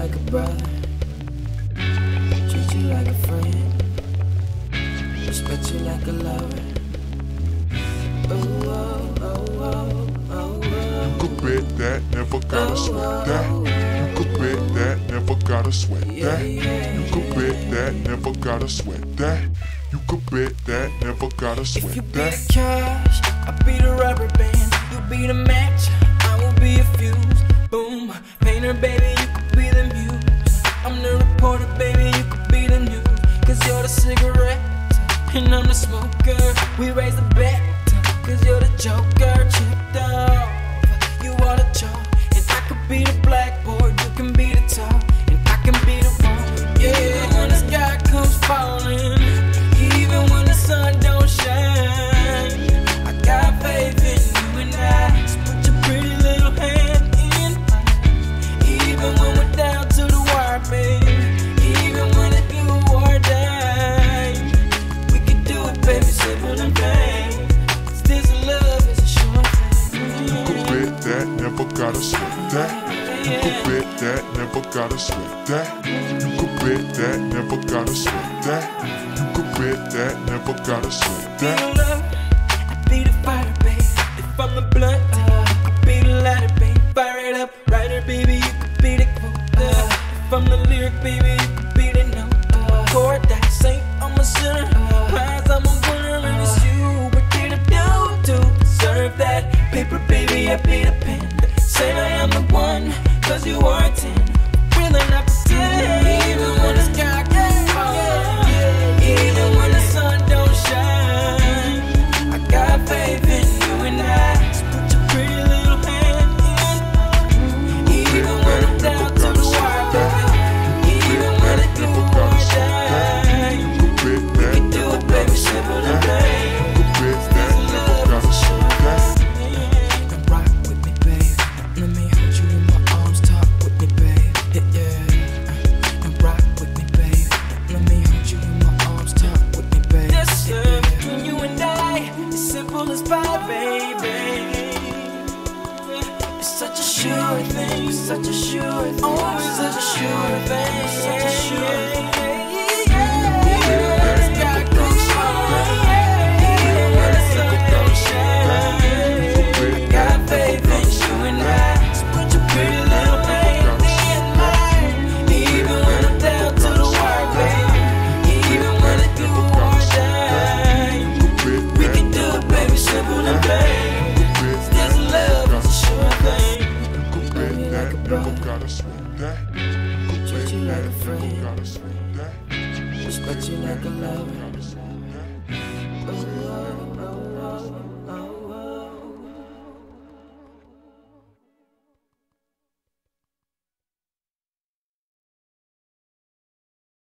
like a brother, treat you like a friend, respect you like a lover. Oh, oh, oh, oh, oh, oh. You could bet that, never gotta sweat that. You could bet that, never gotta sweat that. You could bet that, never gotta sweat that. You could bet that, never gotta sweat that. If you be the cash, I'll be the rubber band. You be the match, I will be a fuse. Boom, painter, baby, you could be the muse. I'm the reporter, baby, you could be the news. Cause you're the cigarette, and I'm the smoker. We raise the bet, cause you're the joker. Chipped off, you are the chalk. And I could be the blackboard, you can be the top. And I can be the one, yeah, when the sky comes falling, even when the sun don't shine. I got faith in you and I. Just put your pretty little hand in mine. Even when we're down to the wire, baby, even when it's do or die, we can do it, baby, simple and plain. Cause this love is a short thing. You could bet that, never gotta sweat that. You could bet that, never gotta sweat that. You could bet that, never gotta sweat that. You could bet that, never gotta sweat Be that. the love, I be the fire, babe. If I'm the blunt, you could be the lighter, babe. Fire it up, writer, baby, you could be the quote. If I'm the lyric, baby, you could be the note. Chord that saint, I'm a sinner. Prize, I'm a winner, and it's you. What did I do to deserve that? Paper, baby, I be the pen. Say I am the one, cause you are a 10. Really not pretend. Even when the sky gets falling, even when the sun don't shine, I got faith in you and I. Just put your pretty little hand in. Even when I'm down to the wire, baby, even when I do or die, we can do it, baby, simple and plain. Now rock with me, babe. Let me hold you in my arms, talk with me, babe. Yeah. Now rock with me, babe. Let me hold you in my arms, talk with me, babe. This love between you and I is simple as pie, baby. It's such a sure thing, such a sure thing, oh, such a sure thing, such a sure thing. Never gotta sweat that. Treat you like a friend, Gotta sweat that. respect you like a lover.